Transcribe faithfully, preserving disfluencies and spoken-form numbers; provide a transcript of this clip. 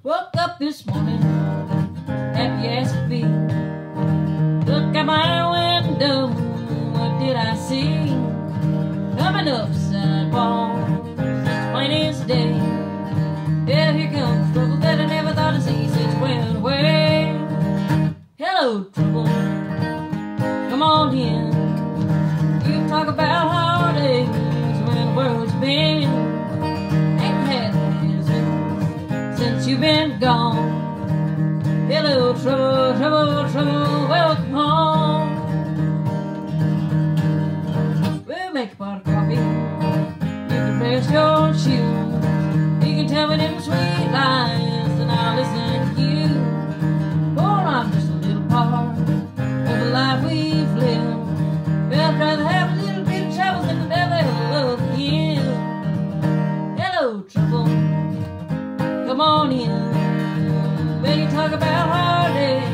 Woke up this morning, happy as could be. Look out my window, what did I see? Coming up sidewalk, just plain as day. Yeah, here comes trouble that I never thought I'd see since went away. Hello, trouble, come on in. You talk about heartaches when the world's been. Ain't had it since you've been gone. Hello, trouble, trouble, trouble, welcome home. We'll make a pot of coffee, you can rest your shoes. You can tell me them sweet lies and I'll listen to you. For I'm just a little part of the life we've lived. Well, I'd rather have a little bit of trouble than to never ever love again. Hello, trouble, come on in. When you talk about heartache